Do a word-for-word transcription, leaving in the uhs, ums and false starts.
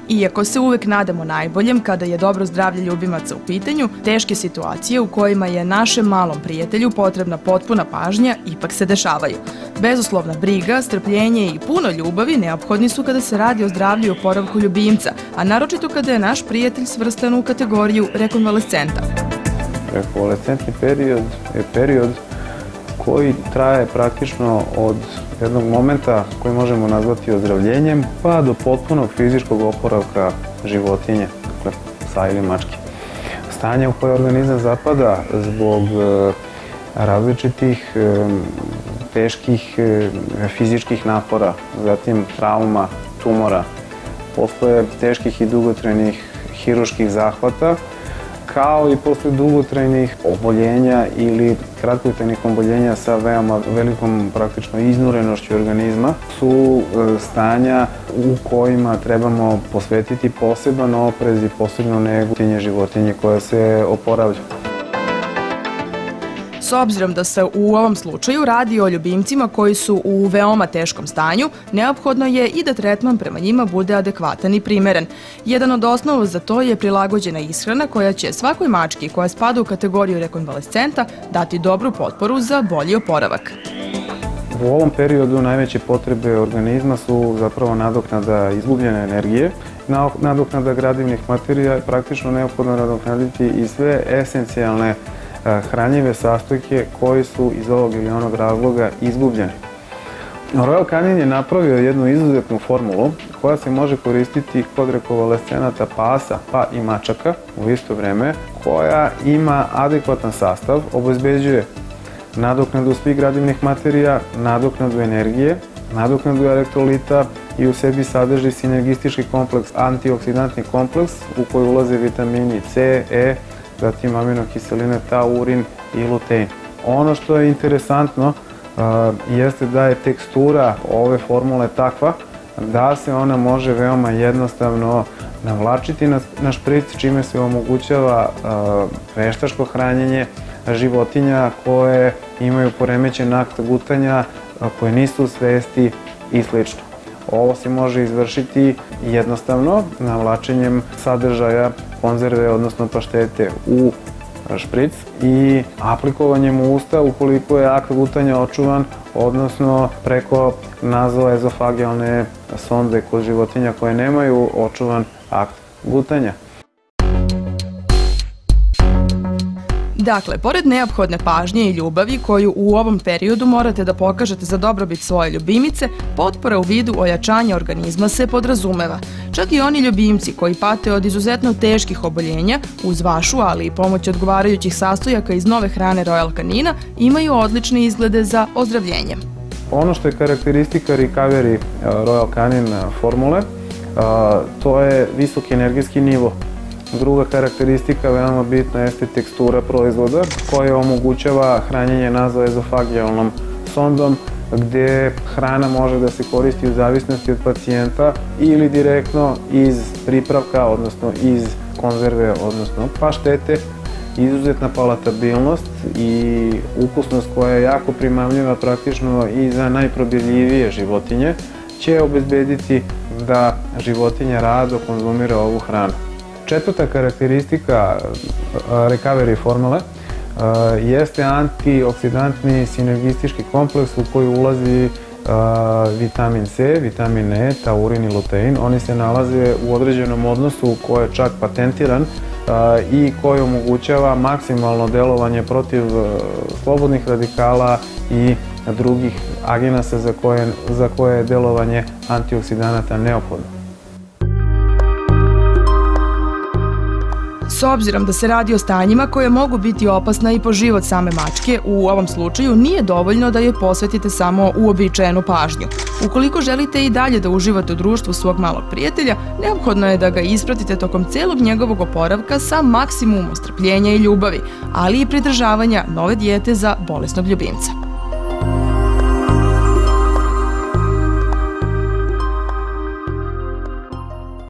Iako se uvek nadamo najboljem kada je dobro zdravlje ljubimaca u pitanju, teške situacije u kojima je našem malom prijatelju potrebna potpuna pažnja ipak se dešavaju. Bezuslovna briga, strpljenje i puno ljubavi neophodni su kada se radi o zdravlju i oporavku ljubimca, a naročito kada je naš prijatelj svrstan u kategoriju rekonvalescenta. Rekonvalescentni period je period koji traje praktično od jednog momenta koji možemo nazvati ozdravljenjem pa do potpunog fizičkog oporavka životinje, dakle psa ili mačke. Stanje u koje organizam zapada zbog različitih teških fizičkih napora, zatim trauma, tumora, posle teških i dugotrajnih hirurških zahvata, kao i posle dugotrajnih oboljenja ili kratkotrajnih oboljenja sa veoma velikom praktično iznurenošću organizma, su stanja u kojima trebamo posvetiti poseban oprez i posebno negu životinje koja se oporavlja. S obzirom da se u ovom slučaju radi o ljubimcima koji su u veoma teškom stanju, neophodno je i da tretman prema njima bude adekvatan i primeren. Jedan od osnova za to je prilagođena ishrana koja će svakoj mački koja spada u kategoriju rekonvalescenta dati dobru potporu za bolji oporavak. U ovom periodu najveće potrebe organizma su zapravo nadoknada izgubljene energije, nadoknada gradivnih materija, praktično neophodno nadoknaditi i sve esencijalne hranjive sastojke koji su iz ovog ili onog razloga izgubljeni. Royal Canin je napravio jednu izuzetnu formulu koja se može koristiti kod rekonvalescenata pasa pa i mačaka u isto vreme, koja ima adekvatan sastav, obezbeđuje nadoknadu svih gradivnih materija, nadoknadu energije, nadoknadu elektrolita i u sebi sadrži sinergistički kompleks, antioksidantni kompleks u koji ulaze vitamini C, E, zatim aminokiseline taurin i lutein. Ono što je interesantno jeste da je tekstura ove formule takva da se ona može veoma jednostavno navlačiti na špric, čime se omogućava veštačko hranjenje životinja koje imaju poremećen akt gutanja, koje nisu u svesti i slično. Ovo se može izvršiti jednostavno navlačenjem sadržaja konzerve, odnosno paštete u špric i aplikovanjem u usta ukoliko je akt gutanja očuvan, odnosno preko nazoezofagijalne sonde kod životinja koje nemaju očuvan akt gutanja. Dakle, pored neophodne pažnje i ljubavi koju u ovom periodu morate da pokažete za dobrobit svoje ljubimice, potpora u vidu ojačanja organizma se podrazumeva. Čak i oni ljubimci koji pate od izuzetno teških oboljenja, uz vašu, ali i pomoć odgovarajućih sastojaka iz nove hrane Royal Canina, imaju odlične izglede za ozdravljenje. Ono što je karakteristika Recovery Royal Canin formule, to je visoki energijski nivo. Druga karakteristika veoma bitna jeste tekstura proizvoda koja omogućava hranjenje nazoezofagijalnom sondom gde hrana može da se koristi u zavisnosti od pacijenta ili direktno iz pripravka, odnosno iz konzerve, odnosno paštete. Izuzetna palatabilnost i ukusnost koja je jako primamljiva praktično i za najprobirljivije životinje će obezbediti da životinja rado konzumira ovu hranu. Četvrta karakteristika Recovery formule jeste antioksidantni sinergistički kompleks u koji ulazi vitamin C, vitamin E, taurin i lutein. Oni se nalaze u određenom odnosu koji je čak patentiran i koji omogućava maksimalno delovanje protiv slobodnih radikala i drugih agenasa za koje je delovanje antioksidanata neophodno. S obzirom da se radi o stanjima koje mogu biti opasna i po život same mačke, u ovom slučaju nije dovoljno da joj posvetite samo uobičajenu pažnju. Ukoliko želite i dalje da uživate u društvu svog malog prijatelja, neophodno je da ga ispratite tokom celog njegovog oporavka sa maksimumom strpljenja i ljubavi, ali i pridržavanja nove dijete za bolesnog ljubimca.